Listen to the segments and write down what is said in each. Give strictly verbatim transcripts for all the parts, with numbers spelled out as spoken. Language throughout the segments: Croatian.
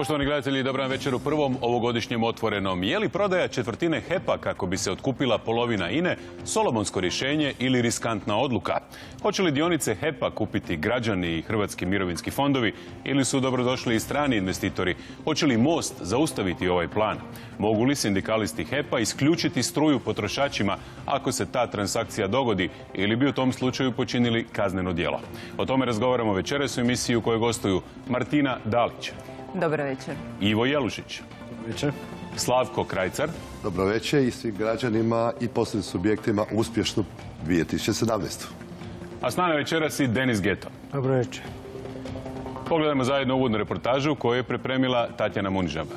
Poštovani gledatelji, dobar vam večer u prvom ovogodišnjem Otvorenom. Je li prodaja četvrtine H E P-a kako bi se otkupila polovina I N E solomonsko rješenje ili riskantna odluka? Hoće li dionice H E P-a kupiti građani i hrvatski mirovinski fondovi ili su dobrodošli i strani investitori? Hoće li Most zaustaviti ovaj plan? Mogu li sindikalisti H E P-a isključiti struju potrošačima ako se ta transakcija dogodi ili bi u tom slučaju počinili kazneno djelo? O tome razgovaramo večeras u emisiji u kojoj gostuju Martina Dalić. Dobro večer. Ivo Jelušić. Dobro večer. Slavko Krajcar. Dobro večer i svim građanima i poslovnim subjektima uspješnu dvije tisuće sedamnaestu. A s nama večeras i Denis Geto. Dobro večer. Pogledajmo zajedno uvodnu reportažu koju je pripremila Tatjana Munižaba.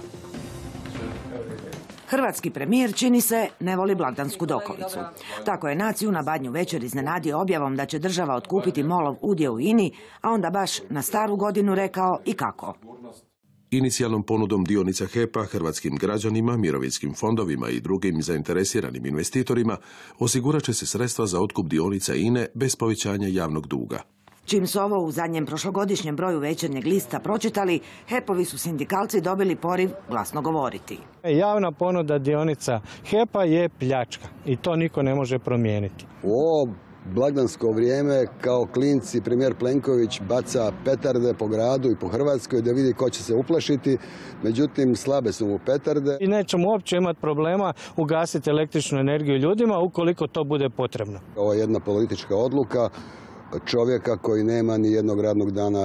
Hrvatski premijer, čini se, ne voli blagdansku dokolicu. Tako je naciju na Badnju večer iznenadio objavom da će država otkupiti MOL-ov udio u I N I, a onda baš na staru godinu rekao i kako. Inicijalnom ponudom dionica H E P-a hrvatskim građanima, mirovinskim fondovima i drugim zainteresiranim investitorima osigurat će se sredstva za otkup dionica I N E bez povećanja javnog duga. Čim su ovo u zadnjem prošlogodišnjem broju Večernjeg lista pročitali, H E P-ovi su sindikalci dobili poriv glasno govoriti. Javna ponuda dionica H E P-a je pljačka i to niko ne može promijeniti. U ovo blagdansko vrijeme kao klinci premijer Plenković baca petarde po gradu i po Hrvatskoj da vidi ko će se uplašiti, međutim slabe su mu petarde. I nećemo uopće imati problema ugasiti električnu energiju ljudima ukoliko to bude potrebno. Ovo je jedna politička odluka čovjeka koji nema ni jednog radnog dana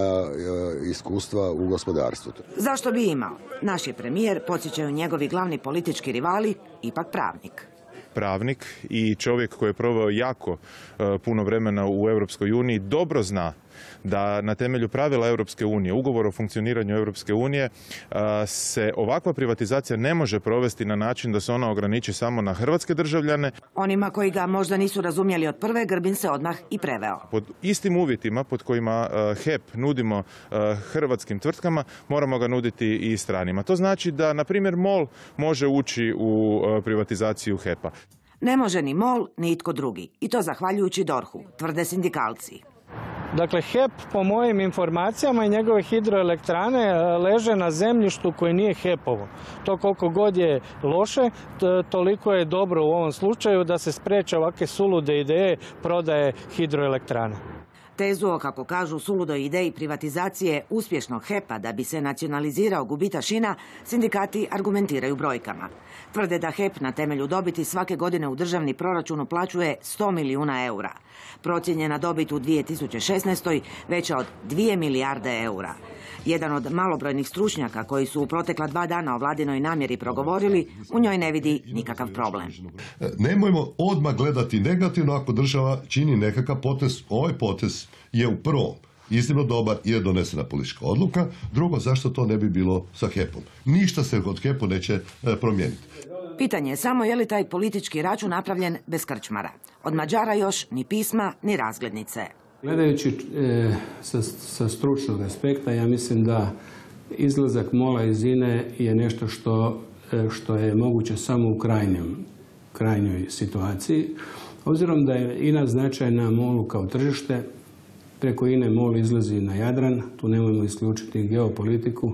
iskustva u gospodarstvu. Zašto bi imao? Naš je premijer, podsjećaju njegovi glavni politički rivali, ipak pravnik. Pravnik i čovjek koji je proveo jako uh, puno vremena u Europskoj uniji dobro zna da na temelju pravila Europske unije, ugovora o funkcioniranju Europske unije, uh, se ovakva privatizacija ne može provesti na način da se ona ograniči samo na hrvatske državljane. Onima koji ga možda nisu razumjeli od prve, Grbin se odmah i preveo. Pod istim uvjetima pod kojima uh, H E P nudimo uh, hrvatskim tvrtkama, moramo ga nuditi i stranima. To znači da, na primjer, MOL može ući u uh, privatizaciju H E P-a. Ne može ni MOL, ni itko drugi. I to zahvaljujući D O R H-u, tvrde sindikalci. Dakle, H E P, po mojim informacijama, i njegove hidroelektrane leže na zemljištu koji nije H E P-ovo. To koliko god je loše, toliko je dobro u ovom slučaju da se spriječe ovakve sulude ideje prodaje hidroelektrane. Tezu o, kako kažu, suludoj ideji privatizacije uspješnog H E P-a da bi se nacionalizirao gubitaš I N A, sindikati argumentiraju brojkama. Tvrde da H E P na temelju dobiti svake godine u državni proračun uplaćuje sto milijuna eura. Procijenjena dobit u dvije tisuće šesnaestoj veća od dvije milijarde eura. Jedan od malobrojnih stručnjaka koji su u protekla dva dana o vladinoj namjeri progovorili, u njoj ne vidi nikakav problem. Nemojmo odmah gledati negativno ako država čini nekakav potez. Ovaj potez je u prvom iznimno dobar i je donesena politička odluka. Drugo, zašto to ne bi bilo sa H E P-om? Ništa se od H E P-u neće promijeniti. Pitanje je samo je li taj politički račun napravljen bez krčmara. Od Mađara još ni pisma, ni razglednice. Gledajući e, sa, sa stručnog aspekta, ja mislim da izlazak MOL-a iz I N E je nešto što, e, što je moguće samo u krajnjom, krajnjoj situaciji. Obzirom da je I N A značajna MOL-u kao tržište, preko I N E MOL izlazi na Jadran, tu nemojmo isključiti geopolitiku.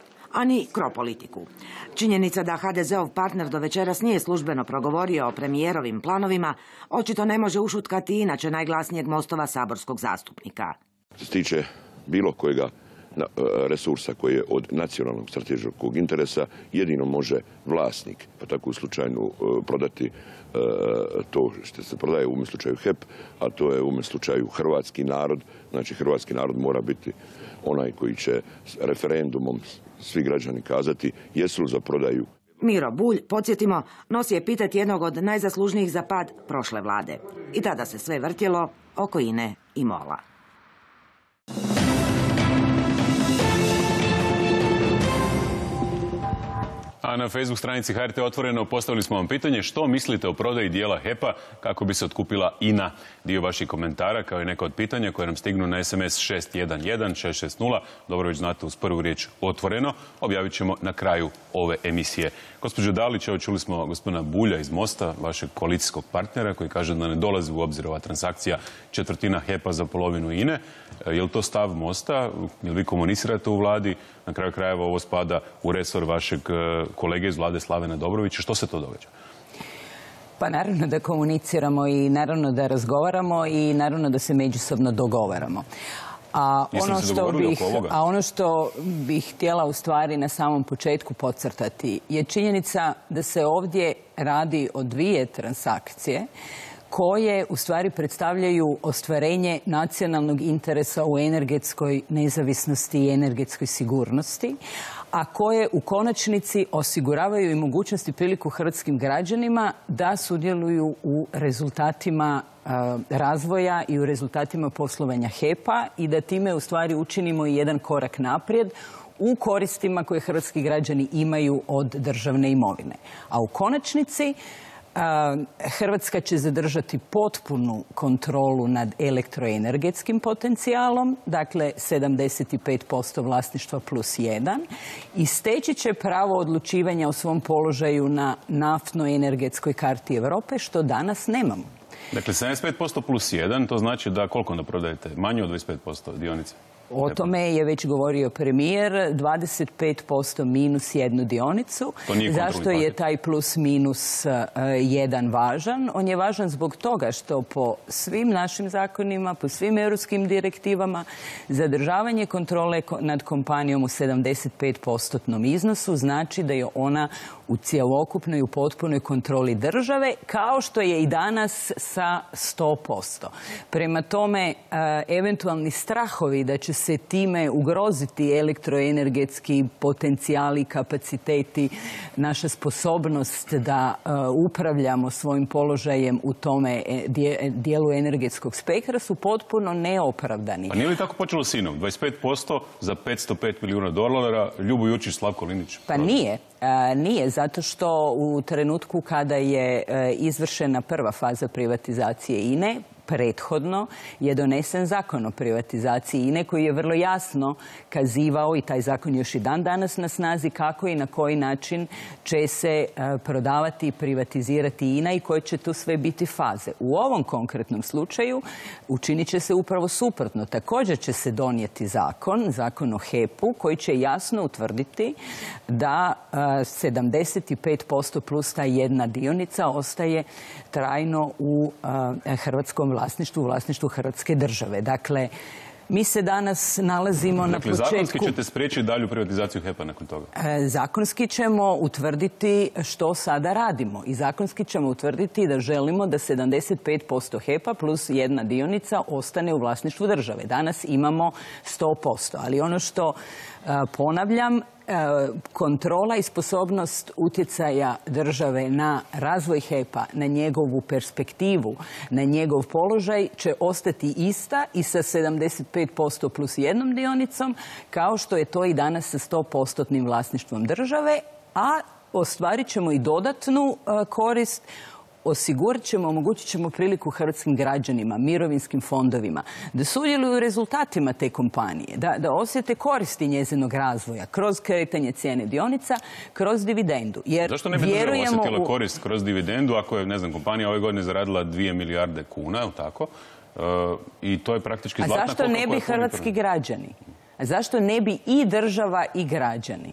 A ni kropolitiku. Činjenica da H D Z-ov partner do večeras nije službeno progovorio o premijerovim planovima, očito ne može ušutkati inače najglasnijeg Mostova saborskog zastupnika. Što se tiče bilo kojega resursa koji je od nacionalnog strateškog interesa, jedino može vlasnik, pa tako u slučaju prodati to što se prodaje u ovom slučaju H E P, a to je u ovom slučaju hrvatski narod. Znači hrvatski narod mora biti onaj koji će referendumom svi građani kazati jesu li za prodaju. Miro Bulj, podsjetimo, nosi epitet jednog od najzaslužnijih za pad prošle vlade. I tada se sve vrtjelo oko I N E i MOL-a. A na Facebook stranici H R T Otvoreno postavili smo vam pitanje što mislite o prodaji dijela H E P-a kako bi se otkupila I N A. Dio vaših komentara kao i neka od pitanja koje nam stignu na S M S šest jedan jedan šest šest nula, dobro već znate uz prvu riječ Otvoreno, objavit ćemo na kraju ove emisije. Gospođo Dalić, evo čuli smo gospodina Bulja iz Mosta, vašeg koalicijskog partnera, koji kaže da ne dolazi u obzir ova transakcija četvrtina H E P-a za polovinu I N E. Je li to stav Mosta? Je li vi komunicirate u vladi? Na kraju krajeva ovo spada u resor vašeg kolege iz vlade Slavena Dobrovića. Što se to događa? Pa naravno da komuniciramo i naravno da razgovaramo i naravno da se međusobno dogovaramo. A ono, što bih, a ono što bih htjela u stvari na samom početku podcrtati je činjenica da se ovdje radi o dvije transakcije koje u stvari predstavljaju ostvarenje nacionalnog interesa u energetskoj nezavisnosti i energetskoj sigurnosti, a koje u konačnici osiguravaju i mogućnost i priliku hrvatskim građanima da sudjeluju u rezultatima razvoja i u rezultatima poslovanja H E P-a i da time u stvari učinimo i jedan korak naprijed u koristima koje hrvatski građani imaju od državne imovine. A u konačnici Hrvatska će zadržati potpunu kontrolu nad elektroenergetskim potencijalom, dakle sedamdeset pet posto vlasništva plus jedan, i steći će pravo odlučivanja o svom položaju na naftno-energetskoj karti Europe, što danas nemamo. Dakle, sedamdeset pet posto plus jedan, to znači da koliko onda prodajete? Manje od dvadeset pet posto dionice? O tome je već govorio premijer, dvadeset pet posto minus jednu dionicu. Zašto je taj plus minus jedan važan? On je važan zbog toga što po svim našim zakonima, po svim europskim direktivama, zadržavanje kontrole nad kompanijom u sedamdeset pet postotnom iznosu znači da je ona u cjelokupnoj i u potpunoj kontroli države, kao što je i danas sa sto posto. Prema tome, eventualni strahovi da će se time ugroziti elektroenergetski potencijali, kapaciteti, naša sposobnost da upravljamo svojim položajem u tome dijelu energetskog spektra su potpuno neopravdani. Pa nije li tako počelo s I N om? dvadeset pet posto za petsto pet milijuna dolara, Ljubo Jučić, Slavko Linić. Pa nije. Nije, zato što u trenutku kada je izvršena prva faza privatizacije I N E, prethodno je donesen zakon o privatizaciji I N E koji je vrlo jasno kazivao, i taj zakon još i dan danas na snazi, kako i na koji način će se prodavati i privatizirati I N A i koje će tu sve biti faze. U ovom konkretnom slučaju učinit će se upravo suprotno. Također će se donijeti zakon, zakon o H E P-u, koji će jasno utvrditi da sedamdeset pet posto plus ta jedna dionica ostaje trajno u hrvatskom vlasništvu, u vlasništvu Hrvatske države. Dakle, mi se danas nalazimo dakle, na početku... Zakonski ćete spriječiti dalju privatizaciju H E P-a nakon toga? Zakonski ćemo utvrditi što sada radimo i zakonski ćemo utvrditi da želimo da sedamdeset pet posto H E P-a plus jedna dionica ostane u vlasništvu države. Danas imamo sto posto, ali ono što ponavljam, kontrola i sposobnost utjecaja države na razvoj H E P-a, na njegovu perspektivu, na njegov položaj će ostati ista i sa sedamdeset pet posto plus jednom dionicom, kao što je to i danas sa sto postotnim vlasništvom države, a ostvarit ćemo i dodatnu korist. Osigurat ćemo, omogućit ćemo priliku hrvatskim građanima, mirovinskim fondovima, da sudjeluju u rezultatima te kompanije, da, da osjete koristi njezinog razvoja kroz kretanje cijene dionica, kroz dividendu. Jer zašto ne bi država osjetila u... korist kroz dividendu ako je, ne znam, kompanija ove godine zaradila dvije milijarde kuna, je li tako? Uh, I to je praktički zlatna koka. A zašto ne bi hrvatski građani? A zašto ne bi i država i građani?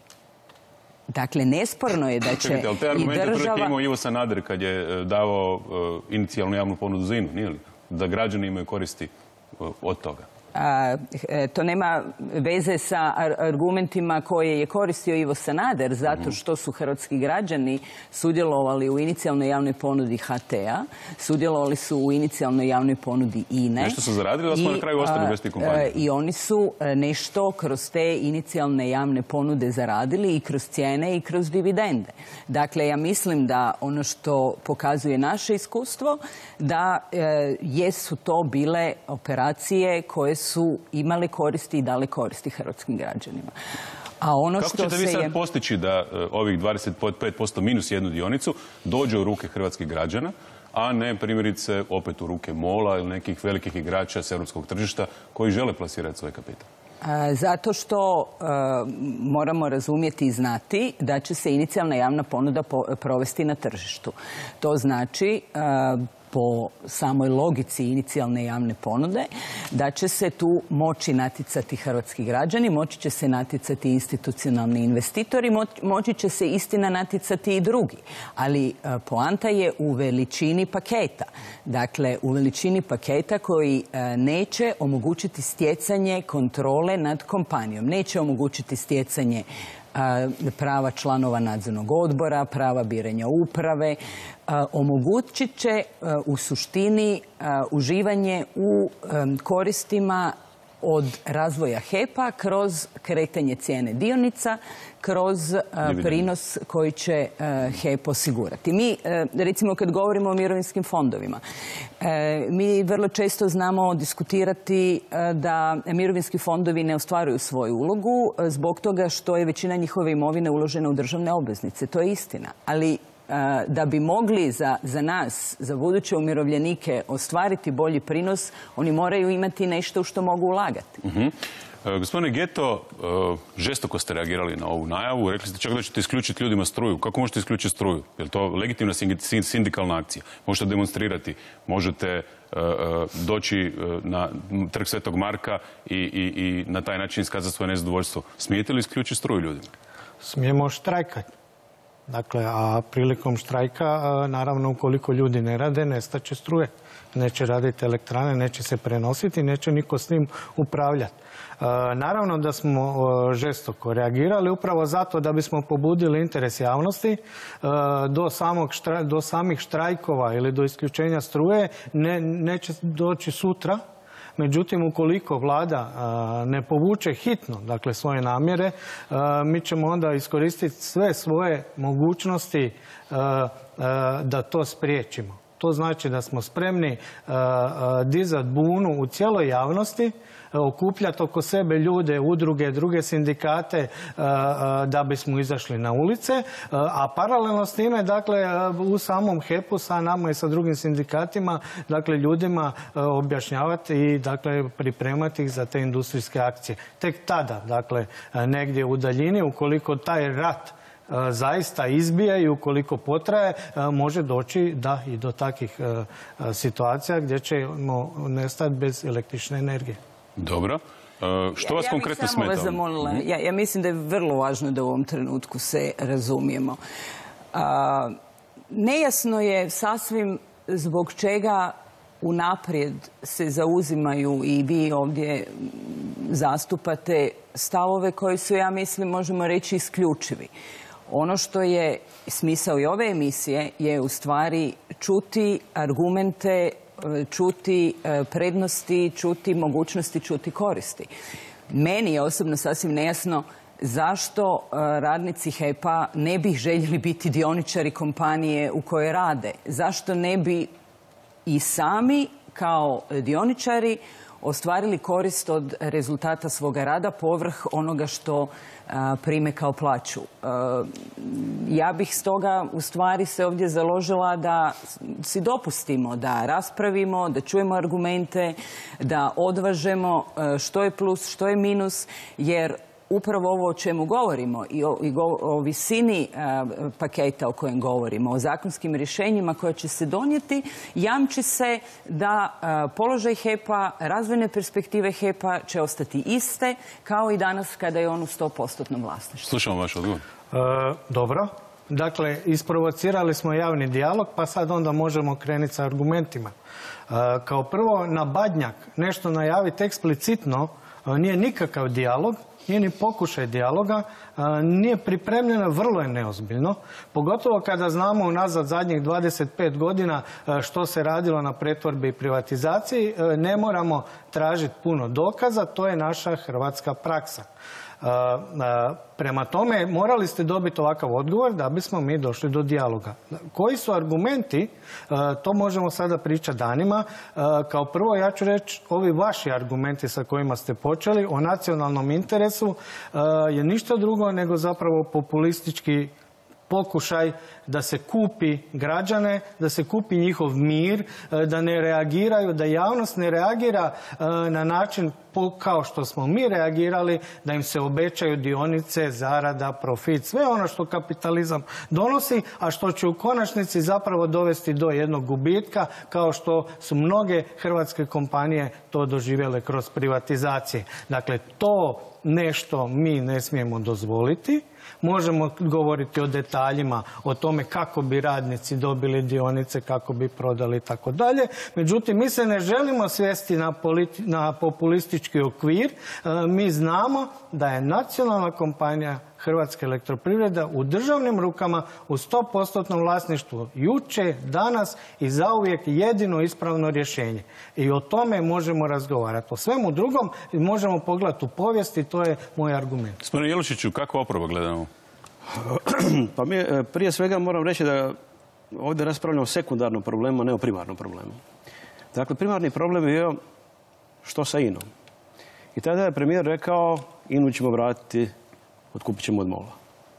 Dakle, nesporno je da će Čekajte, ali te argumente i država... prvi imao Ivo Sanader kad je davao uh, inicijalnu javnu ponudu za I N U, nije li? Da građani imaju koristi uh, od toga. A, to nema veze sa argumentima koje je koristio Ivo Sanader, zato što su hrvatski građani sudjelovali u inicijalnoj javnoj ponudi H T-a, sudjelovali su u inicijalnoj javnoj ponudi I N E. Nešto su zaradili, da smo na kraju ostali bez tih kompanija. I oni su nešto kroz te inicijalne javne ponude zaradili i kroz cijene i kroz dividende. Dakle, ja mislim da ono što pokazuje naše iskustvo, da e, jesu to bile operacije koje su imale koristi i dale koristi hrvatskim građanima. A ono Kako što ćete vi sad je... postići da ovih dvadeset pet posto minus jednu dionicu dođe u ruke hrvatskih građana, a ne primjerice opet u ruke mola ili nekih velikih igrača s europskog tržišta koji žele plasirati svoj kapital? Zato što e, moramo razumjeti i znati da će se inicijalna javna ponuda po, provesti na tržištu. To znači e, po samoj logici inicijalne javne ponude da će se tu moći natjecati hrvatski građani, moći će se natjecati institucionalni investitori, moći će se istina natjecati i drugi. Ali e, poanta je u veličini paketa. Dakle, u veličini paketa koji e, neće omogućiti stjecanje kontrole nad kompanijom. Neće omogućiti stjecanje prava članova nadzornog odbora, prava biranja uprave, omogućit će u suštini uživanje u koristima od razvoja H E P-a kroz kretanje cijene dionica, kroz prinos koji će H E P osigurati. Mi, recimo, kad govorimo o mirovinskim fondovima, mi vrlo često znamo diskutirati da mirovinski fondovi ne ostvaruju svoju ulogu zbog toga što je većina njihove imovine uložena u državne obveznice. To je istina. Ali da bi mogli za, za nas, za buduće umirovljenike ostvariti bolji prinos, oni moraju imati nešto u što mogu ulagati. Uh-huh. E, gospodine Geto, e, žestoko ste reagirali na ovu najavu. Rekli ste čak da ćete isključiti ljudima struju. Kako možete isključiti struju? Je li to legitimna sindikalna akcija? Možete demonstrirati, možete e, doći na trg Svetog Marka i, i, i na taj način iskazati svoje nezadovoljstvo. Smijete li isključiti struju ljudima? Smijemo štrajkati. Dakle, a prilikom štrajka, naravno, ukoliko ljudi ne rade, nestaće struje. Neće raditi elektrane, neće se prenositi, neće niko s njim upravljati. Naravno da smo žestoko reagirali upravo zato da bismo pobudili interes javnosti. Do, samog štra, do samih štrajkova ili do isključenja struje ne, neće doći sutra. Međutim, ukoliko vlada a, ne povuče hitno, dakle, svoje namjere, a, mi ćemo onda iskoristiti sve svoje mogućnosti a, a, da to spriječimo. To znači da smo spremni dizati bunu u cijeloj javnosti, okupljati oko sebe ljude, udruge, druge sindikate da bismo izašli na ulice, a paralelno s time, dakle, u samom H E P-u sa nama i sa drugim sindikatima, dakle, ljudima objašnjavati i, dakle, pripremati ih za te industrijske akcije. Tek tada, dakle, negdje u daljini, ukoliko taj rat zaista izbija i ukoliko potraje, može doći da i do takvih situacija gdje ćemo nestati bez električne energije. Dobro. Što vas ja, konkretno smeta? Ja bih samo vas zamolila. Ja, ja mislim da je vrlo važno da u ovom trenutku se razumijemo. A, nejasno je sasvim zbog čega unaprijed se zauzimaju i vi ovdje zastupate stavove koji su, ja mislim, možemo reći isključivi. Ono što je smisao i ove emisije je u stvari čuti argumente, čuti prednosti, čuti mogućnosti, čuti koristi. Meni je osobno sasvim nejasno zašto radnici H E P-a ne bi željeli biti dioničari kompanije u kojoj rade. Zašto ne bi i sami kao dioničari ostvarili korist od rezultata svoga rada povrh onoga što a, prime kao plaću. A, ja bih stoga u stvari se ovdje založila da si dopustimo, da raspravimo, da čujemo argumente, da odvažemo a, što je plus, što je minus, jer upravo ovo o čemu govorimo i o, i go, o visini a, paketa o kojem govorimo, o zakonskim rješenjima koje će se donijeti, jamči se da a, položaj H E P-a, razvojne perspektive H E P-a će ostati iste kao i danas kada je on u sto postotnom vlasništvu. Slušamo vaš odgovor. E, dobro. Dakle, isprovocirali smo javni dijalog, pa sad onda možemo krenuti sa argumentima. E, kao prvo, na Badnjak nešto najaviti eksplicitno nije nikakav dijalog, nije ni pokušaj dijaloga, nije pripremljeno, vrlo je neozbiljno. Pogotovo kada znamo unazad zadnjih dvadeset pet godina što se radilo na pretvorbi i privatizaciji, ne moramo tražiti puno dokaza, to je naša hrvatska praksa. Prema tome, morali ste dobiti ovakav odgovor da bismo mi došli do dijaloga. Koji su argumenti, to možemo sada pričati danima. Kao prvo, ja ću reći, ovi vaši argumenti sa kojima ste počeli o nacionalnom interesu je ništa drugo nego zapravo populistički pokušaj da se kupi građane, da se kupi njihov mir, da ne reagiraju, da javnost ne reagira na način kao što smo mi reagirali, da im se obećaju dionice, zarada, profit, sve ono što kapitalizam donosi, a što će u konačnici zapravo dovesti do jednog gubitka, kao što su mnoge hrvatske kompanije to doživjele kroz privatizacije. Dakle, to nešto mi ne smijemo dozvoliti. Možemo govoriti o detaljima, o tome kako bi radnici dobili dionice, kako bi prodali i tako dalje. Međutim, mi se ne želimo svesti na, na populistički okvir. E, mi znamo da je nacionalna kompanija Hrvatska elektroprivreda u državnim rukama u sto posto vlasništvu juče, danas i zauvijek jedino ispravno rješenje. I o tome možemo razgovarati. O svemu drugom možemo pogledati u povijest i to je moj argument. Gospodine Jelušiću, kako oporba gledamo? Pa mi prije svega moram reći da ovdje raspravljamo o sekundarnom problemu, a ne o primarnom problemu. Dakle, primarni problem je bio što sa inom. I tada je premijer rekao Inu ćemo vratiti, otkupit ćemo od MOL-a.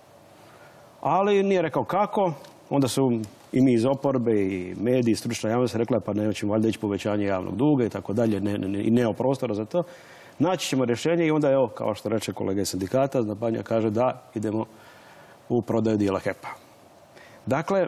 Ali nije rekao kako, onda su i mi iz oporbe i mediji, stručna javnost rekla pa nećemo valjda ići povećanje javnog duga i tako dalje, ne, ne, i nema prostora za to. Naći ćemo rješenje i onda evo, kao što reče kolega iz sindikata, Znapanja kaže da idemo u prodaju dijela H E P-a. Dakle,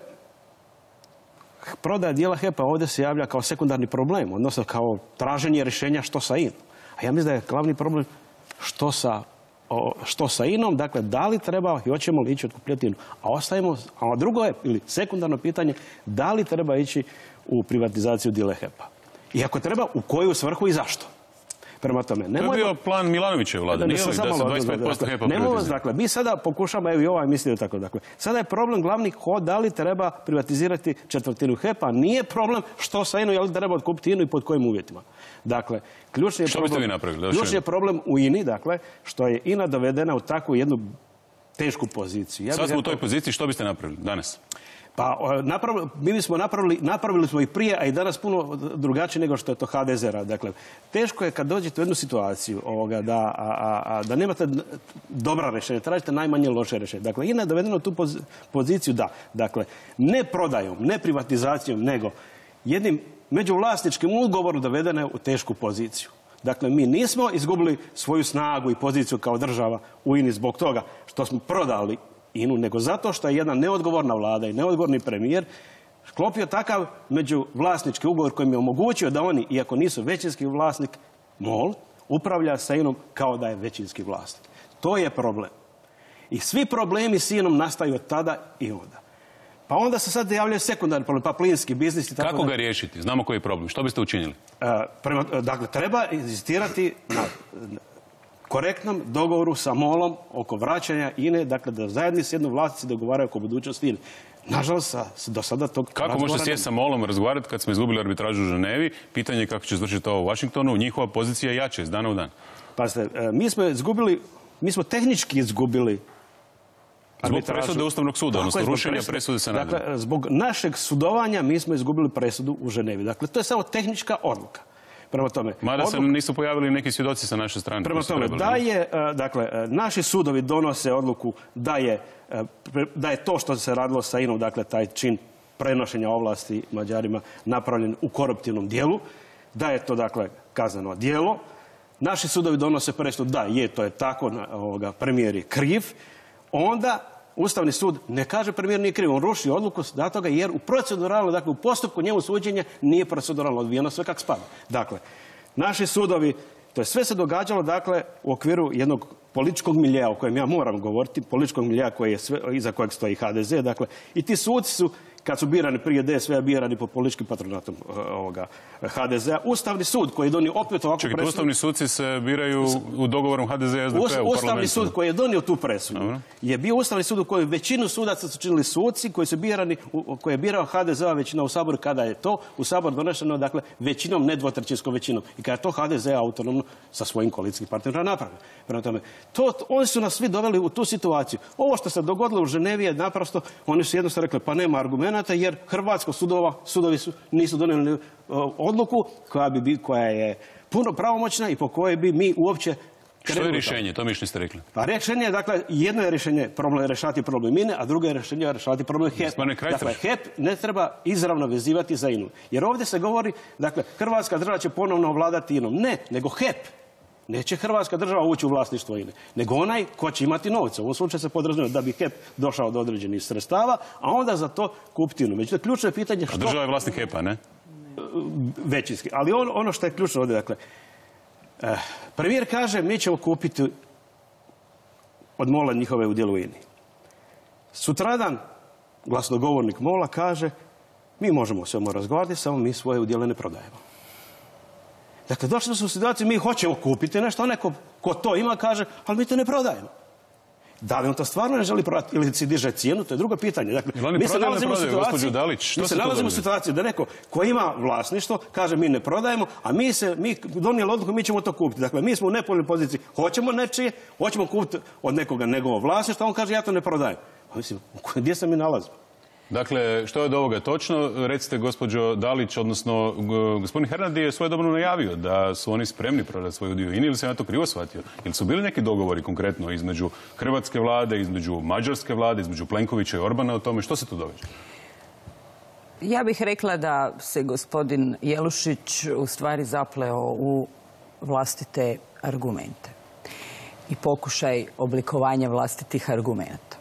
prodaja dijela H E P-a ovdje se javlja kao sekundarni problem, odnosno kao traženje rješenja što sa I N-om. A ja mislim da je glavni problem što sa, o, što sa I N-om, dakle, da li treba i hoćemo li ići otkupljati I N-u. A ostavimo, a drugo je, ili sekundarno pitanje, da li treba ići u privatizaciju dijela H E P-a. I ako treba, u koju svrhu i zašto. Prema tome, nemojmo... To je bio plan Milanovićeve vlade, nije li da se dvadeset pet posto H E P-a privatizira? Dakle, mi sada pokušamo, evo i ovaj mislio tako, dakle, sada je problem glavni da li treba privatizirati četvrtinu H E P-a, nije problem što sa I N-u, je li treba otkupiti I N-u i pod kojim uvjetima. Dakle, ključni je što problem, biste vi napravili? ključni je problem u I N I, dakle, što je I N A dovedena u takvu jednu tešku poziciju. Ja sad smo u toj poziciji, što biste napravili danas? Pa napravili, mi smo napravili, napravili smo i prije, a i danas puno drugačije nego što je to H D Z radi. Dakle, teško je kad dođete u jednu situaciju ovoga, da, a, a, a, da nemate dobra rješenja, tražite najmanje loše rješenje. Dakle, I N A je dovedena u tu poz, poziciju da, dakle, ne prodajom, ne privatizacijom, nego jednim međuvlasničkim ugovorom dovedena u tešku poziciju. Dakle, mi nismo izgubili svoju snagu i poziciju kao država u I N I zbog toga što smo prodali I N U, nego zato što je jedna neodgovorna vlada i neodgovorni premijer sklopio takav međuvlasnički ugovor kojim je omogućio da oni, iako nisu većinski vlasnik, MOL, upravlja sa I N-om kao da je većinski vlasnik. To je problem. I svi problemi s I N-om nastaju od tada i onda. Pa onda se sad javljaju sekundarni problem, pa plinski biznis i tako. Kako ga riješiti? Znamo koji je problem. Što biste učinili? E, prema, dakle, treba inzistirati na korektnom dogovoru sa MOL-om oko vraćanja I N E, dakle da zajedni s jednom vlasnici dogovaraju oko budućnosti I N E. Nažalost, do sada tog kako možete sjesti sa MOL-om razgovarati kad smo izgubili arbitražu u Ženevi? Pitanje je kako će završiti ovo u Washingtonu. Njihova pozicija je jača iz dana u dan. Pazite, mi smo izgubili, mi smo tehnički izgubili zbog presude Ustavnog suda, odnosno rušenja presude Senata. Dakle, zbog našeg sudovanja mi smo izgubili presudu u Ženevi. Dakle, to je samo tehnička odluka. Prema tome, mada se nisu pojavili neki svjedoci sa naše strane. Prema tome, da je, dakle, naši sudovi donose odluku da je, da je to što se radilo sa I N-om, dakle, taj čin prenošenja ovlasti Mađarima napravljen u koruptivnom dijelu, da je to, dakle, kazneno djelo. Naši sudovi donose presudu da je, to je tako, ovoga, premijer je kriv. Onda Ustavni sud ne kaže premijer nije kriv, on ruši odluku da toga jer u proceduralno, dakle u postupku njemu suđenja nije proceduralno odvijeno sve kako spada. Dakle, naši sudovi, to je sve se događalo dakle u okviru jednog političkog miljeja o kojem ja moram govoriti, političkog miljeja koji je sve, iza kojeg stoji H D Z, dakle i ti suci su kad su birani prije D S V-a, birani po političkim patronatom H D Z-a. Ustavni sud koji je donio opet ovakvu presudu... Čekajte, ustavni sudci se biraju u dogovorom H D Z-a i S D P-a u parlamentu. Ustavni sud koji je donio tu presudu je bio ustavni sud u kojem većinu sudaca su činili suci koji su birani, koje je birao H D Z-a većina u Saboru, kada je to u Saboru donešeno, dakle, većinom, ne dvotrećinskom većinom. I kada je to H D Z autonomno sa svojim koalicijskim partnerima napravio. Prema tome, to, oni su nas svi doveli u tu situaciju. Ovo što se dogodilo u Ženevi je naprosto, oni su jednostavno rekli, pa nema argumenata jer hrvatsko sudova, sudovi su, nisu donijeli uh, odluku koja, bi, koja je puno pravomoćna i po kojoj bi mi uopće... Što je rješenje? To mi još niste rekli. Pa rješenje je, dakle, jedno je rješenje problem, rješavati problem INE, a drugo je rješenje rješavati problem H E P. Dakle, H E P ne treba izravno vezivati za INU. Jer ovdje se govori, dakle, Hrvatska država će ponovno vladati INom. Ne, nego H E P. Neće Hrvatska država ući u vlasništvo INE, nego onaj ko će imati novce. U ovom slučaju se podrazumijeva da bi H E P došao do određenih sredstava, a onda za to kupiti INU. Međutim, ključno je pitanje što... A država je vlasnik H E P-a, ne? Većinski. Ali on, ono što je ključno ovdje, dakle, eh, premijer kaže mi ćemo kupiti od MOL-a njihove udjele u INI. Sutradan glasnogovornik MOL-a kaže mi možemo o svemu razgovarati, samo mi svoje udjele ne prodajemo. Dakle, došli smo u situaciju, mi hoćemo kupiti nešto, a neko ko to ima kaže, ali mi to ne prodajemo. Da li on to stvarno ne želi prodati ili si diže cijenu, to je drugo pitanje. Dakle, mi se nalazimo u situaciji, mi se nalazimo u situaciji da neko ko ima vlasništvo kaže mi ne prodajemo, a mi se, mi donijeli odluku, mi ćemo to kupiti. Dakle, mi smo u nepovoljnoj poziciji, hoćemo nečije, hoćemo kupiti od nekoga njegovo vlasništvo, a on kaže ja to ne prodajem. Pa mislim, gdje se mi nalazimo? Dakle, što je od ovoga točno? Recite, gospođo Dalić, odnosno gospodin Hernadi je svojedobno najavio da su oni spremni prodati svoju dio INI, ili sam ja to krivo shvatio? Ili su bili neki dogovori konkretno između hrvatske vlade, između mađarske vlade, između Plenkovića i Orbana o tome? Što se tu događa? Ja bih rekla da se gospodin Jelušić u stvari zapleo u vlastite argumente i pokušaj oblikovanja vlastitih argumenta.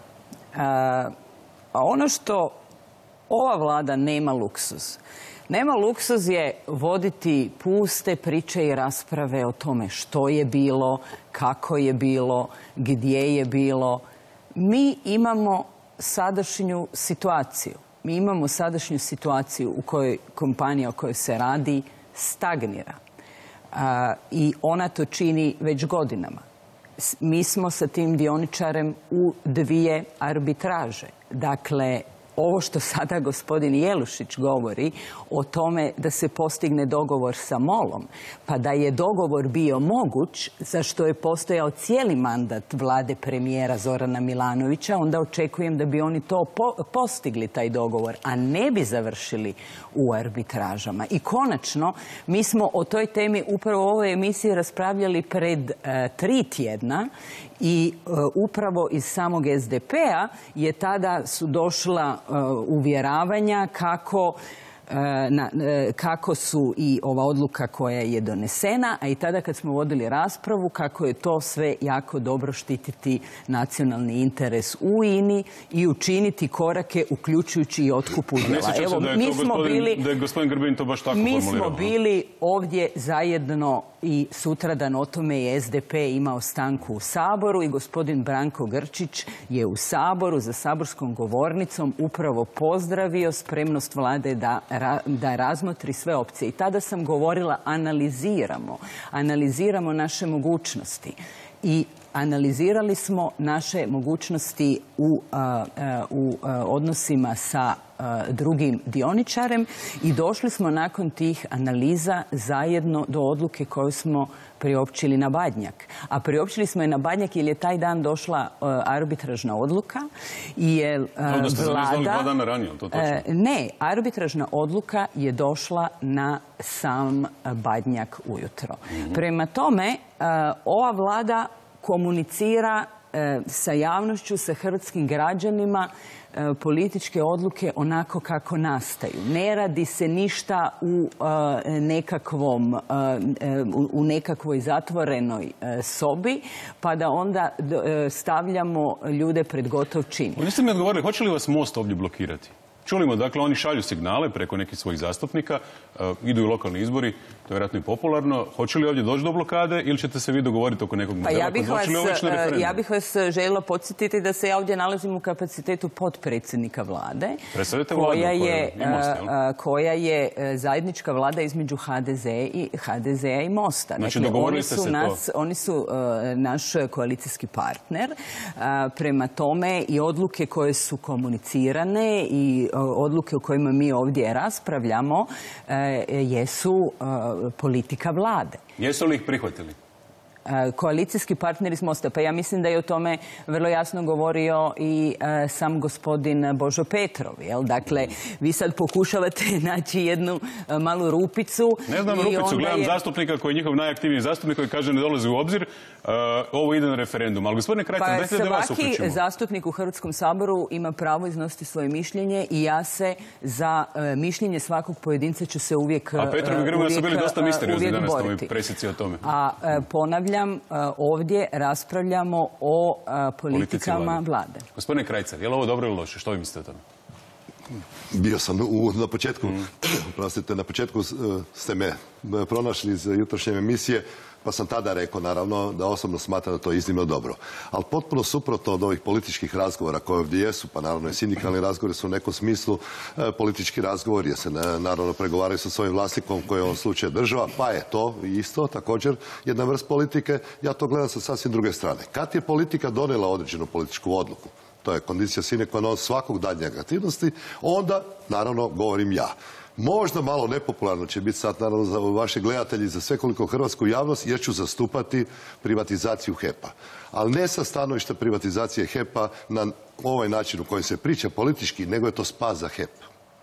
A ono što ova vlada nema luksuz. Nema luksuz je voditi puste priče i rasprave o tome što je bilo, kako je bilo, gdje je bilo. Mi imamo sadašnju situaciju. Mi imamo sadašnju situaciju u kojoj kompanija o kojoj se radi stagnira. A, I ona to čini već godinama. Mi smo sa tim dioničarem u dvije arbitraže. Dakle, ovo što sada gospodin Jelušić govori o tome da se postigne dogovor sa MOL-om, pa da je dogovor bio moguć, za što je postojao cijeli mandat vlade premijera Zorana Milanovića, onda očekujem da bi oni to po postigli, taj dogovor, a ne bi završili u arbitražama. I konačno, mi smo o toj temi upravo u ovoj emisiji raspravljali pred e, tri tjedna i e, upravo iz samog S D P-a je tada su došla e, uvjeravanja kako Na, kako su i ova odluka koja je donesena, a i tada kad smo vodili raspravu kako je to sve jako dobro štititi nacionalni interes u INI i učiniti korake uključujući i otkup udjela. Evo, mi smo bili, da je gospodin Grbin to baš tako mi formulirao. smo bili ovdje zajedno i sutradan o tome je S D P imao stanku u Saboru i gospodin Branko Grčić je u Saboru za saborskom govornicom upravo pozdravio spremnost vlade da da razmotri sve opcije. I tada sam govorila analiziramo. Analiziramo naše mogućnosti. I analizirali smo naše mogućnosti u, a, a, u a, odnosima sa a, drugim dioničarem i došli smo nakon tih analiza zajedno do odluke koju smo priopćili na Badnjak. A priopćili smo je na Badnjak jer je taj dan došla uh, arbitražna odluka i je uh, da ste vlada... dva dana ranije, to točno? Uh, ne, arbitražna odluka je došla na sam Badnjak ujutro. Mm-hmm. Prema tome, uh, ova vlada komunicira uh, sa javnošću, sa hrvatskim građanima političke odluke onako kako nastaju. Ne radi se ništa u uh, nekakvom, uh, u nekakvoj zatvorenoj uh, sobi, pa da onda uh, stavljamo ljude pred gotov čin. Niste mi odgovorili, hoće li vas Most ovdje blokirati? Čulimo, dakle, oni šalju signale preko nekih svojih zastupnika, idu i lokalni izbori, to je vjerojatno i popularno. Hoće li ovdje doći do blokade ili ćete se vi dogovoriti oko nekog modela? Pa ja bih, vas, ja bih vas željela podsjetiti da se ja ovdje nalazim u kapacitetu potpredsjednika vlade, koja je, koja je zajednička vlada između ha de ze i ha de zea i Mosta. Znači, dakle, dogovorili ste se nas, to? Oni su naš koalicijski partner. Prema tome i odluke koje su komunicirane i odluke o kojima mi ovdje raspravljamo jesu politika vlade. Jesu li ih prihvatili? Koalicijski partneri iz Mosta. Pa ja mislim da je o tome vrlo jasno govorio i e, sam gospodin Božo Petrov. Jel? Dakle, vi sad pokušavate naći jednu e, malu rupicu. Ne znam rupicu, gledam je... zastupnika koji je njihov najaktivniji zastupnik koji kaže ne dolazi u obzir. Uh, ovo ide na referendum. Ali gospodine Krajca, pa dajte da vas uključimo. Svaki zastupnik u Hrvatskom saboru ima pravo iznositi svoje mišljenje i ja se za uh, mišljenje svakog pojedinca ću se uvijek A Petrov i Grmoja su bili dosta misteriozni danas na ovoj presjeci o tome. A uh, ponavljam, uh, ovdje raspravljamo o uh, politikama vlade. vlade. Gospodine Krajca, je li ovo dobro ili loše? Što vi mislite o tome? Bio sam u, na početku, mm. prostite, na početku uh, ste me pronašli iz jutrošnje emisije, pa sam tada rekao, naravno, da osobno smatram da to je iznimno dobro. Ali potpuno suprotno od ovih političkih razgovora koje ovdje jesu, pa naravno i sindikalni razgovori su u nekom smislu e, politički razgovori, jer se ne, naravno pregovaraju sa svojim vlasnikom koji je u ovom slučaju država, pa je to isto također jedna vrst politike. Ja to gledam sa sasvim druge strane. Kad je politika donijela određenu političku odluku, to je kondicija sine qua non svakog daljnjeg aktivnosti, onda, naravno, govorim ja. Možda malo nepopularno će biti sad, naravno, za vaše gledatelji, za svekoliko hrvatsku javnost, jer ću zastupati privatizaciju HEP-a. Ali ne sa stanovišta privatizacije HEP-a na ovaj način u kojem se priča politički, nego je to spas za HEP.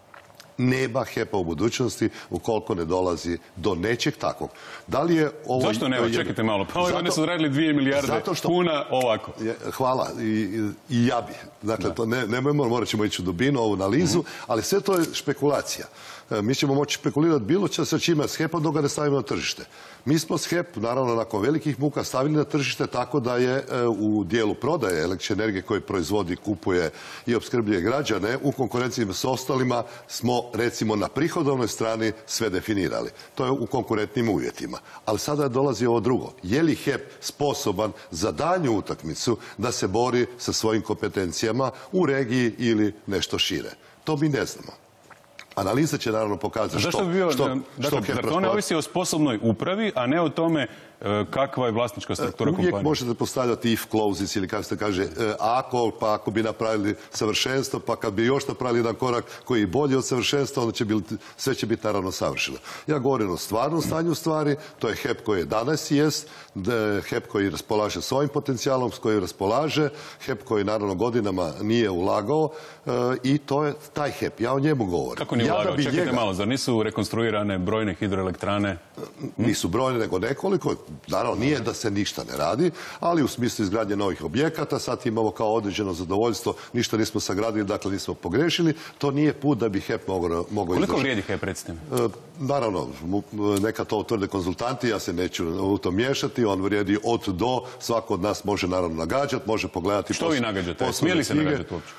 Nema HEP-a u budućnosti ukoliko ne dolazi do nečeg takvog. Da li je ovo... Zašto nema? Je... Čekajte malo. Pa ovo ne su radili dvije milijarde što... kuna ovako. Je, hvala. I, i, i ja bi. Dakle, to ne, nemojmo, morat ćemo ići u dubinu, ovu analizu, mm-hmm. ali sve to je špekulacija. Mi ćemo moći špekulirati bilo će sa čime s HEP-om dok ga ne stavimo na tržište. Mi smo s HEP, naravno, nakon velikih muka stavili na tržište tako da je u dijelu prodaje električne energije koje proizvodi, kupuje i opskrbljuje građane, u konkurenciji s ostalima smo, recimo, na prihodovnoj strani sve definirali. To je u konkurentnim uvjetima. Ali sada dolazi ovo drugo. Je li HEP sposoban za daljnju utakmicu da se bori sa svojim kompetencijama u regiji ili nešto šire? To mi ne znamo. Analiza će naravno pokazati što... Zašto bi bio, što, dakle, što zar to ne ovisi o sposobnoj upravi, a ne o tome kakva je vlasnička struktura kompanije? Uvijek možete postavljati if clauses ili kako se kaže ako, pa ako bi napravili savršenstvo, pa kad bi još napravili jedan korak koji je bolji od savršenstva, onda će biti, sve će biti naravno savršeno. Ja govorim o stvarnom stanju stvari, to je HEP koji je danas jest, HEP koji raspolaže svojim potencijalom, s kojim raspolaže, HEP koji naravno godinama nije ulagao i to je taj HEP. Ja o njemu govorim. Kako nije ulagao? Ja Čekajte njega... malo, zar nisu rekonstruirane brojne hidroelektrane? Nisu brojne, nego nekoliko. Naravno, nije da se ništa ne radi, ali u smislu izgradnje novih objekata, sad imamo kao određeno zadovoljstvo, ništa nismo sagradili, dakle nismo pogrešili, to nije put da bi HEP mogao izdržati. Koliko vrijedi HEP, recite mi? E, naravno, neka to utvrde konzultanti, ja se neću u to miješati, on vrijedi od do, svako od nas može naravno nagađati, može pogledati... Što vi nagađate? Smije li se nagađati uopće?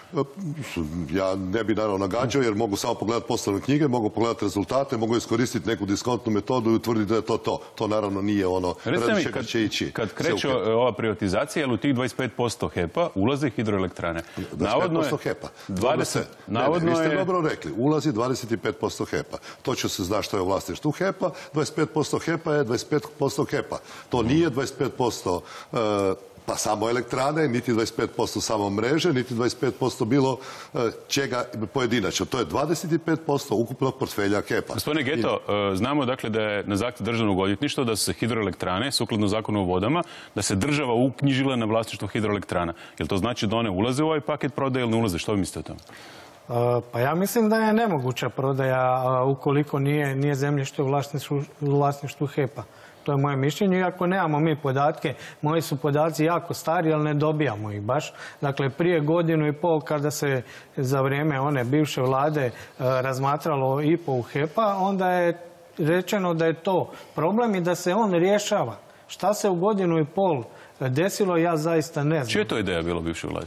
Ja ne bi naravno nagađao, jer mogu samo pogledati poslovne knjige, mogu pogledati rezultate, mogu iskoristiti neku diskontnu metodu i utvrditi da je to to. To naravno nije ono... Recite mi, kad, kad kreće ova privatizacija, jel u tih dvadeset pet posto HEP-a ulaze hidroelektrane? dvadeset pet posto HEP-a. dvadeset Navodno je... Vi ste je... dobro rekli, ulazi dvadeset pet posto HEP-a. Točno se zna što je u vlasništvu HEP-a, dvadeset pet posto HEP-a je dvadeset pet posto HEP-a. To nije dvadeset pet posto uh, pa samo elektrane, niti dvadeset pet posto samo mreže, niti dvadeset pet posto bilo uh, čega pojedinačno. To je dvadeset pet posto ukupnog portfelja HEP-a. Gospodine Geto, I... znamo dakle da je na zahtjev državnog odvjetništva da su se hidroelektrane, sukladno zakonu o vodama, da se država uknjižila na vlasništvo hidroelektrana. Jel to znači da one ulaze u ovaj paket prodaje ili ne ulaze? Što vi mislite o tome? Pa ja mislim da je nemoguća prodaja ukoliko nije, nije zemljište u vlasništvu, vlasništvu HEP-a. To je moje mišljenje, iako nemamo mi podatke. Moji su podaci jako stari, ali ne dobijamo ih baš. Dakle, prije godinu i pol kada se za vrijeme one bivše vlade razmatralo I P O u HEP-a, onda je rečeno da je to problem i da se on rješava. Šta se u godinu i pol desilo, ja zaista ne znam. Čija je to ideja bila bivše vlade?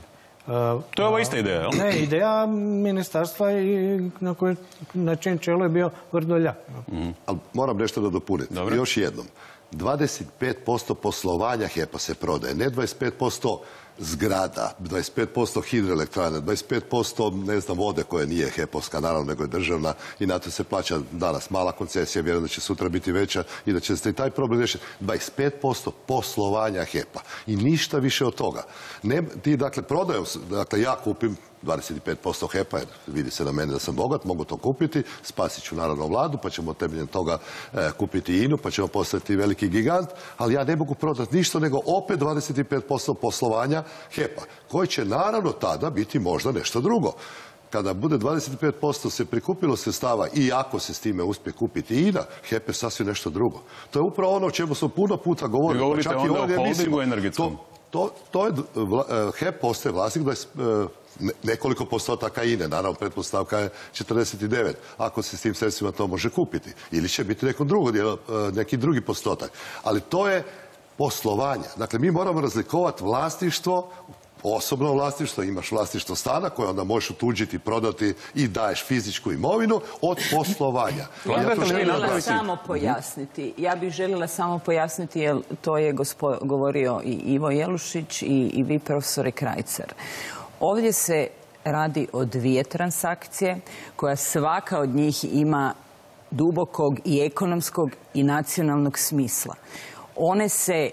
To je ova ista ideja, jel? Ne, ideja ministarstva i na čijem čelu je bio Vrdoljak. Ali moram nešto da dopunim. Još jednom. dvadeset pet posto poslovanja H E P-a se prodaje, ne dvadeset pet posto zgrada, dvadeset pet posto hidroelektrane, dvadeset pet posto ne znam vode koja nije H E P-ovska, naravno, nego je državna i na to se plaća danas mala koncesija, vjerujem da će sutra biti veća i da će se i taj problem riješiti. dvadeset pet posto poslovanja H E P-a i ništa više od toga. Ne, ti, dakle, prodaju, dakle, ja kupim dvadeset pet posto H E P-a, jer vidi se na mene da sam bogat, mogu to kupiti, spasit ću naravno vladu, pa ćemo temeljem toga e, kupiti I N U, pa ćemo postati veliki gigant, ali ja ne mogu prodati ništa nego opet dvadeset pet posto poslovanja H E P-a, koji će naravno tada biti možda nešto drugo. Kada bude dvadeset pet posto se prikupilo sredstava i ako se s time uspije kupiti I N A, H E P je sasvim nešto drugo. To je upravo ono o čemu smo puno puta govorili. Vi govorite onda o holdingu energetskom. To, to je, H E P postaje vlasnik da je nekoliko postotaka I N E, naravno pretpostavka je četrdeset devet, ako se s tim sredstvima to može kupiti. Ili će biti neko drugo, neki drugi postotak. Ali to je poslovanje. Dakle, mi moramo razlikovati vlasništvo, osobno vlasništvo, imaš vlasništvo stana koje onda možeš utuđiti, prodati i daješ fizičku imovinu od poslovanja. Ja bih željela samo pojasniti. Ja bih željela samo pojasniti, jer to je govorio i Ivo Jelušić i vi, profesore Krajcar. Ovdje se radi o dvije transakcije koja svaka od njih ima dubokog i ekonomskog i nacionalnog smisla. One se,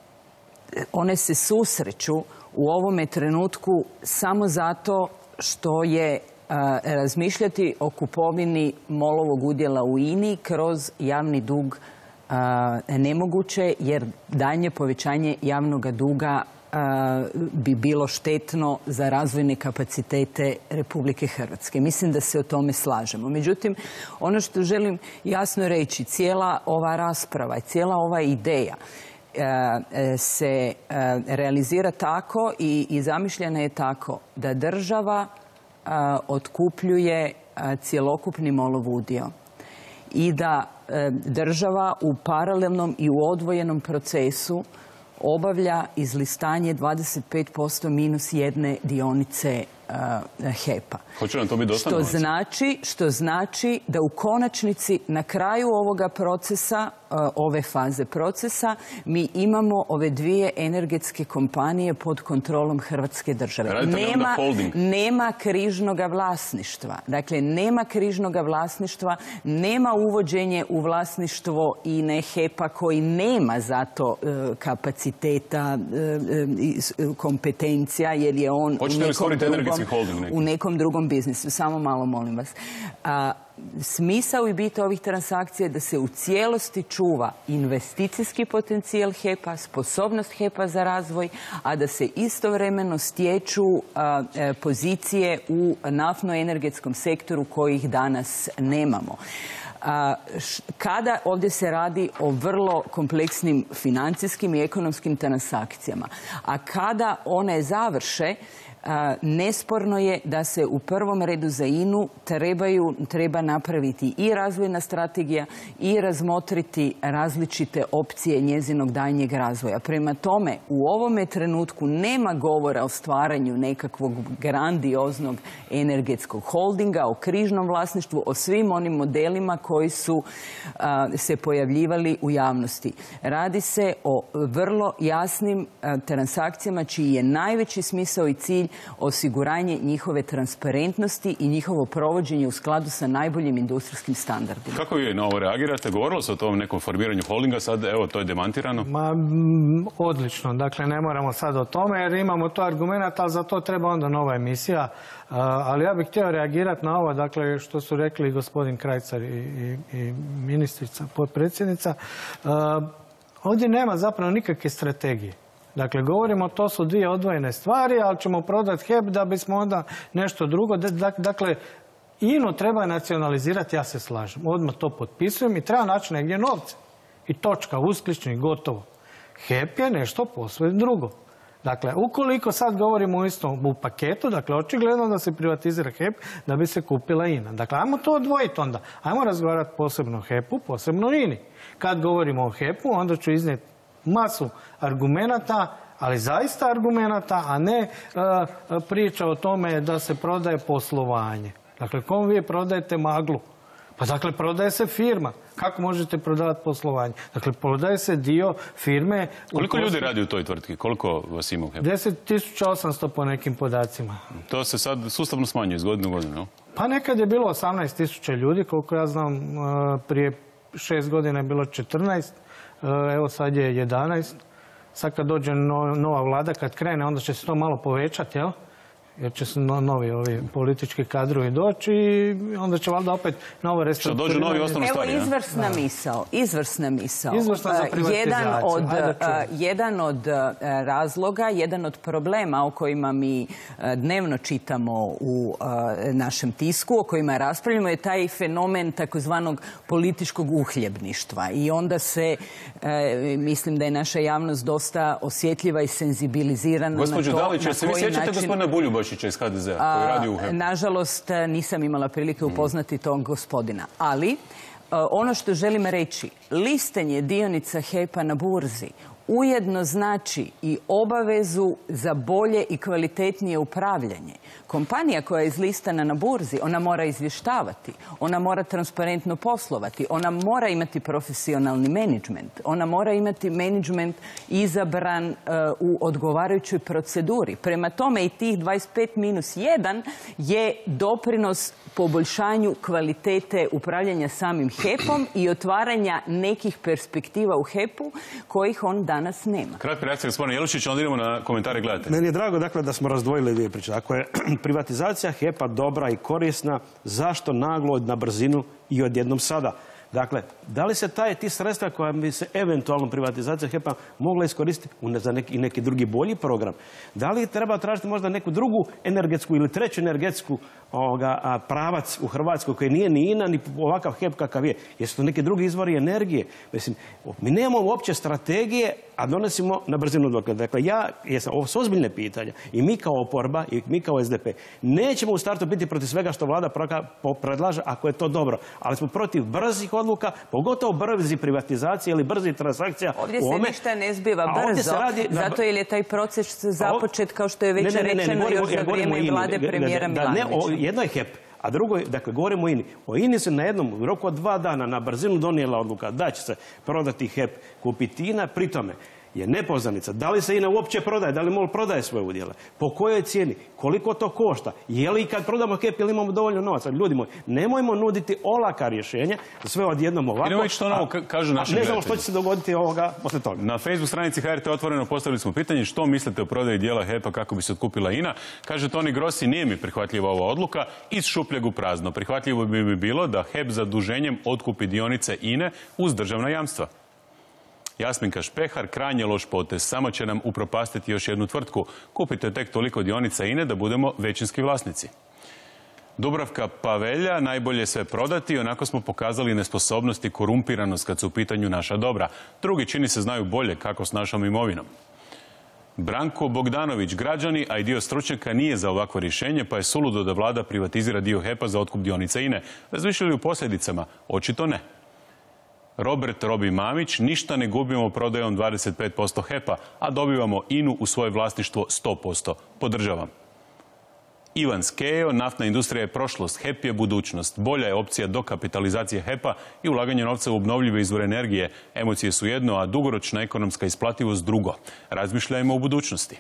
one se susreću u ovome trenutku samo zato što je a, razmišljati o kupovini MOL-ovog udjela u I N I kroz javni dug a, nemoguće, jer daljnje povećanje javnog duga bi bilo štetno za razvojne kapacitete Republike Hrvatske. Mislim da se o tome slažemo. Međutim, ono što želim jasno reći, cijela ova rasprava, cijela ova ideja se realizira tako i, i zamišljena je tako da država otkupljuje cjelokupni MOL-ov udio i da država u paralelnom i u odvojenom procesu obavlja izlistanje dvadeset pet posto minus jedne dionice H E P-a. Hoće nam to biti dosta novaca? Što znači, što znači da u konačnici na kraju ovoga procesa, ove faze procesa, mi imamo ove dvije energetske kompanije pod kontrolom Hrvatske države. Nema, nema križnoga vlasništva. Dakle, nema križnoga vlasništva, nema uvođenje u vlasništvo I N E H E P-a koji nema za to kapaciteta, kompetencija, jer je on u nekom drugom, u nekom drugom biznisu. Samo malo, molim vas. A, smisao i bit ovih transakcija je da se u cijelosti čuva investicijski potencijal H E P-a, sposobnost H E P-a za razvoj, a da se istovremeno stječu a, pozicije u naftno-energetskom sektoru kojih danas nemamo. Kada ovdje se radi o vrlo kompleksnim financijskim i ekonomskim transakcijama, a kada one završe, nesporno je da se u prvom redu za I N U trebaju, treba napraviti i razvojna strategija i razmotriti različite opcije njezinog daljnjeg razvoja. Prema tome, u ovome trenutku nema govora o stvaranju nekakvog grandioznog energetskog holdinga, o križnom vlasništvu, o svim onim modelima koji su a, se pojavljivali u javnosti. Radi se o vrlo jasnim a, transakcijama čiji je najveći smisao i cilj osiguranje njihove transparentnosti i njihovo provođenje u skladu sa najboljim industrijskim standardima. Kako vi na ovo reagirate? Govorilo se o tom nekom formiranju holdinga, sad evo to je demantirano? Ma, m, odlično, dakle ne moramo sad o tome jer imamo to argumenata, ali za to treba onda nova emisija. Uh, ali ja bih htio reagirati na ovo, dakle što su rekli gospodin Krajcar i, i, i ministrica, potpredsjednica. Uh, ovdje nema zapravo nikakve strategije. Dakle, govorimo, to su dvije odvojene stvari, ali ćemo prodati H E P da bismo onda nešto drugo. Dakle, I N U treba nacionalizirati, ja se slažem. Odmah to potpisujem i treba naći negdje novce. I točka, usklični, gotovo. H E P je nešto posve drugo. Dakle, ukoliko sad govorimo u istom u paketu, dakle, očigledno da se privatizira H E P da bi se kupila I N A. Dakle, ajmo to odvojiti onda. Ajmo razgovarati posebno o H E P-u, posebno o I N I. Kad govorimo o H E P-u, onda ću iznijeti masu argumenata Ali zaista argumenata, a ne priča o tome da se prodaje poslovanje. Dakle, kom vi prodajete maglu? Pa dakle, prodaje se firma. Kako možete prodavati poslovanje? Dakle, prodaje se dio firme... Koliko ljudi radi u toj tvrtki? Koliko vas ima u Hepu? deset tisuća osamsto po nekim podacima. To se sad sustavno smanjuje iz godine u godinu? Pa nekad je bilo osamnaest tisuća ljudi, koliko ja znam, prije šest godina je bilo četrnaest, evo sad je jedanaest. Sad kad dođe nova vlada, kad krene, onda će se to malo povećati, jel? Jer će se novi ovi politički kadrovi doći i onda će valjda opet novo restrukturiranje. Što dođu novi ostanu stvari, Evo izvrsna misao, izvrsna misao. Izvrsna za privatizaciju. Jedan od, jedan od razloga, jedan od problema o kojima mi dnevno čitamo u našem tisku, o kojima raspravljamo, je taj fenomen takozvanog političkog uhljebništva. I onda se, mislim da je naša javnost dosta osjetljiva i senzibilizirana na to. Gospođo Dalić, se vi sjećate gospodina Buljubašića iz H D Z-a koji radi u Hepu? Nažalost, nisam imala prilike upoznati tog gospodina. Ali, ono što želim reći, listanje dionica Hepa na burzi ujedno znači i obavezu za bolje i kvalitetnije upravljanje. Kompanija koja je izlistana na burzi, ona mora izvještavati, ona mora transparentno poslovati, ona mora imati profesionalni menadžment, ona mora imati menadžment izabran uh, u odgovarajućoj proceduri. Prema tome i tih dvadeset pet minus jedan je doprinos poboljšanju kvalitete upravljanja samim Hepom i otvaranja nekih perspektiva u Hepu kojih on danas nema. Kratka reakcija, gospodine Jelušić, onda idemo na komentare, gledajte. Meni je drago dakle, da smo razdvojili dvije priče. Ako je privatizacija Hepa dobra i korisna, zašto naglo na brzinu i odjednom sada? Dakle, da li se taj, ti sredstva koja bi se eventualno privatizacija Hepa mogla iskoristiti za neki, neki drugi bolji program? Da li treba tražiti možda neku drugu energetsku ili treću energetsku ovoga, a, pravac u Hrvatskoj koji nije ni INA, ni ovakav Hep kakav je? Jesu to neki drugi izvori energije? Mislim, mi nemamo uopće strategije, a donosimo na brzinu odluke. Dakle, ja, jesam, ovo su ozbiljne pitanja i mi kao oporba i mi kao S D P nećemo u startu biti protiv svega što vlada predlaže ako je to dobro, ali smo protiv brzih odluka, pogotovo brzi privatizacije ili brzi transakcija. Ovdje se ome... ništa ne zbiva brzo, radi... zato jer je taj proces započet, kao što je već ne, ne, ne, rečeno, ne, ne, još za vrijeme vlade premijera Milanovića. Jedno je Hep, a drugo je, dakle, govorimo o INI. O INI se na jednom roku od dva dana na brzinu donijela odluka da će se prodati Hep, kupiti INA, pri tome je nepoznanica. Da li se INA uopće prodaje, da li MOL prodaje svoje udjele, po kojoj cijeni, koliko to košta, je li kad prodamo Hep ili imamo dovoljno novaca. Ljudi moji, nemojmo nuditi olaka rješenja, sve odjednom ovako. Idemo što novo kažu naši gledatelji. Ne znamo što će se dogoditi ovoga posle toga. Na Facebook stranici H R T otvoreno postavili smo pitanje što mislite o prodaji dijela Hepa kako bi se otkupila INA. Kaže Toni Grossi, nije mi prihvatljiva ova odluka, iz šupljeg u prazno. Prihvatljivo bi mi bilo da Hep zaduženjem otkupi dionice INE uz državna jamstva. Jasminka Špehar, krajnje loš potez, samo će nam upropastiti još jednu tvrtku. Kupite tek toliko dionica INE da budemo većinski vlasnici. Dubravka Pavelja, najbolje sve prodati, onako smo pokazali nesposobnost i korumpiranost kad su u pitanju naša dobra. Drugi čini se znaju bolje kako s našom imovinom. Branko Bogdanović, građani, a i dio stručnjaka nije za ovakvo rješenje, pa je suludo da vlada privatizira dio Hepa za otkup dionica INE. Razmišljali u posljedicama? Očito ne. Robert Robi Mamić, ništa ne gubimo prodajom dvadeset pet posto Hepa, a dobivamo INU u svoje vlasništvo sto posto. Podržavam. Ivan Skejo, naftna industrija je prošlost, Hep je budućnost. Bolja je opcija dokapitalizacije Hepa i ulaganje novca u obnovljive izvore energije. Emocije su jedno, a dugoročna ekonomska isplativost drugo. Razmišljajmo o budućnosti.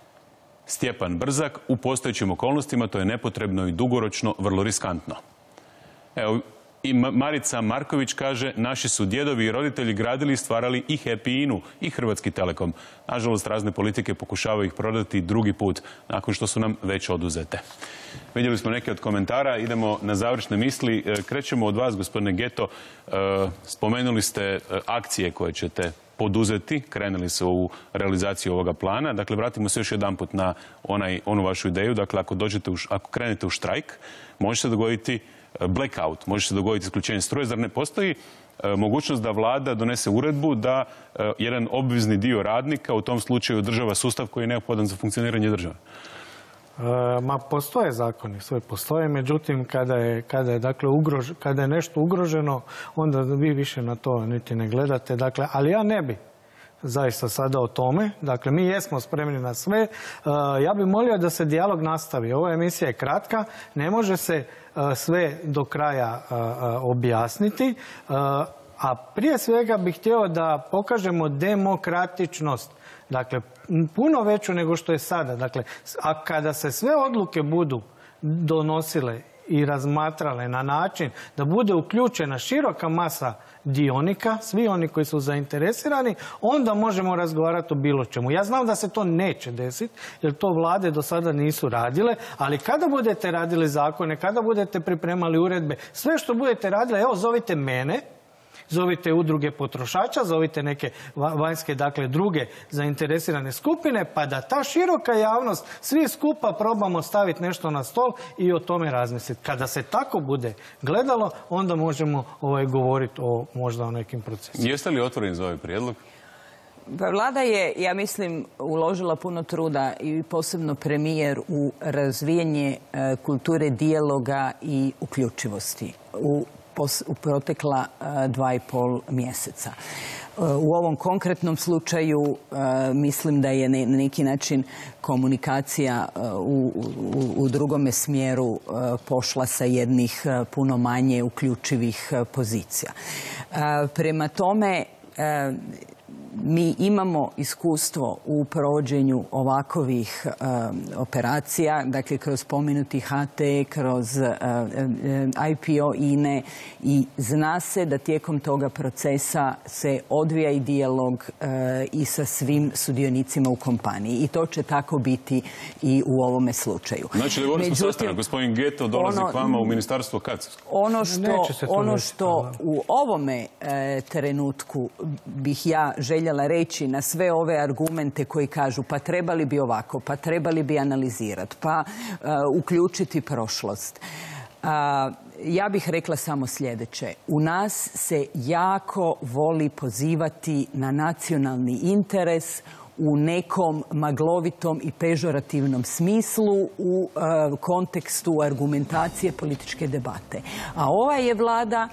Stjepan Brzak, u postojećim okolnostima to je nepotrebno i dugoročno vrlo riskantno. Evo, i Marica Marković kaže, naši su djedovi i roditelji gradili i stvarali i Hep i INU i Hrvatski Telekom. Nažalost, razne politike pokušavaju ih prodati drugi put, nakon što su nam već oduzete. Vidjeli smo neke od komentara, idemo na završne misli. Krećemo od vas, gospodine Geto. Spomenuli ste akcije koje ćete poduzeti, krenuli se u realizaciju ovoga plana. Dakle, vratimo se još jedanput na onaj, onu vašu ideju. Dakle, ako, dođete u, ako krenete u štrajk, može se dogoditi blackout, može se dogoditi isključenje struje. Zar ne postoji e, mogućnost da vlada donese uredbu da e, jedan obvezni dio radnika u tom slučaju održava sustav koji je neophodan za funkcioniranje države? E, ma postoje zakoni, sve postoje, međutim kada je, kada je, dakle, ugrož, kada je nešto ugroženo, onda vi više na to niti ne gledate. Dakle, ali ja ne bi zaista sada o tome. Dakle, mi jesmo spremni na sve. Ja bih molio da se dijalog nastavi. Ova emisija je kratka, ne može se sve do kraja objasniti, a prije svega bih htio da pokažemo demokratičnost. Dakle, puno veću nego što je sada. Dakle, a kada se sve odluke budu donosile i razmatrale na način da bude uključena široka masa dionika, svi oni koji su zainteresirani, onda možemo razgovarati o bilo čemu. Ja znam da se to neće desiti, jer to vlade do sada nisu radile, ali kada budete radili zakone, kada budete pripremali uredbe, sve što budete radili, evo zovite mene, zovite udruge potrošača, zovite neke vanjske, dakle druge zainteresirane skupine, pa da ta široka javnost svi skupa probamo staviti nešto na stol i o tome razmisliti. Kada se tako bude gledalo, onda možemo ovaj, govoriti o možda o nekim procesima. Jeste li otvoreni za ovaj prijedlog? Vlada je, ja mislim, uložila puno truda i posebno premijer u razvijanje kulture dijaloga i uključivosti u u protekla dva i pol mjeseca. U ovom konkretnom slučaju mislim da je na neki način komunikacija u, u, u drugome smjeru pošla sa jednih puno manje uključivih pozicija. Prema tome, mi imamo iskustvo u provođenju ovakvih um, operacija, dakle kroz spomenuti H T, kroz uh, I P O I N E i zna se da tijekom toga procesa se odvija i dijalog uh, i sa svim sudionicima u kompaniji. I to će tako biti i u ovome slučaju. Znači, dogovorili smo sastanak, gospodin Geto dolazi ono, k vama u ministarstvo kad? Ono što, ono što u ovome uh, trenutku bih ja željela reći na sve ove argumente koji kažu pa trebali bi ovako, pa trebali bi analizirati, pa uh, uključiti prošlost. Uh, ja bih rekla samo sljedeće. U nas se jako voli pozivati na nacionalni interes u nekom maglovitom i pežorativnom smislu u uh, kontekstu argumentacije političke debate. A ova je vlada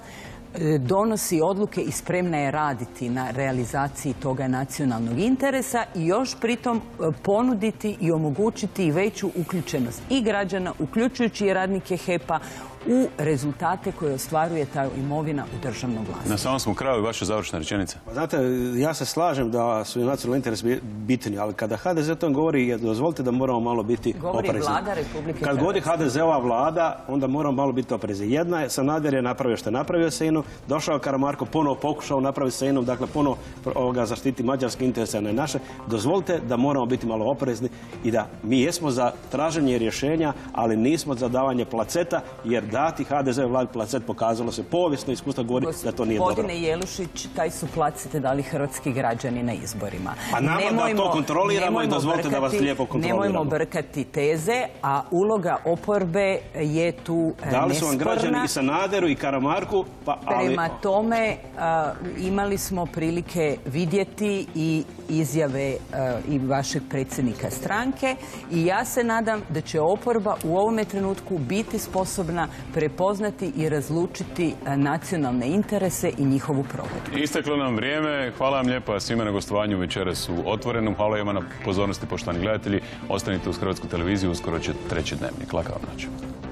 donosi odluke i spremna je raditi na realizaciji toga nacionalnog interesa i još pritom ponuditi i omogućiti i veću uključenost i građana, uključujući i radnike H E P-a, u rezultate koje ostvaruje ta imovina u državnom vlasništvu. Na samom smo kraju vaše završne rečenice. Znate, ja se slažem da su nacionalni interesi bitni, ali kada H D Z o tom govori, dozvolite da moramo malo biti govori oprezni. Vlada Republike Kad govori H D Z-ova vlada, onda moramo malo biti oprezni. Jedna je, Sanader je napravio što je napravio sa I N A-om, došao Karamarko, ponovo pokušao napraviti sa I N A-om, dakle ponovo ovoga zaštiti mađarske interese, a ne naše. Dozvolite da moramo biti malo oprezni i da mi jesmo za traženje rješenja, ali nismo za davanje placeta, jer dati H D Z vladi placet pokazalo se, povijesno iskustvo govori da to nije dobro. Gospodine Jelušić, taj su placete dali hrvatski građani na izborima. A nama nemojmo, da to kontroliramo i dozvolite brkati, da vas lijepo kontroliramo. Nemojmo brkati teze, a uloga oporbe je tu nesporna. Dali su vam građani i Sanaderu i Karamarku, pa ali... Prema tome, a, imali smo prilike vidjeti i izjave a, i vašeg predsjednika stranke i ja se nadam da će oporba u ovome trenutku biti sposobna prepoznati i razlučiti nacionalne interese i njihovu provedbu. Isteklo nam vrijeme. Hvala vam lijepa svima na gostovanju večeras u Otvorenom. Hvala vam na pozornosti, poštovani gledatelji. Ostanite uz Hrvatsku televiziju, uskoro će treći Dnevnik. Laka vam noć.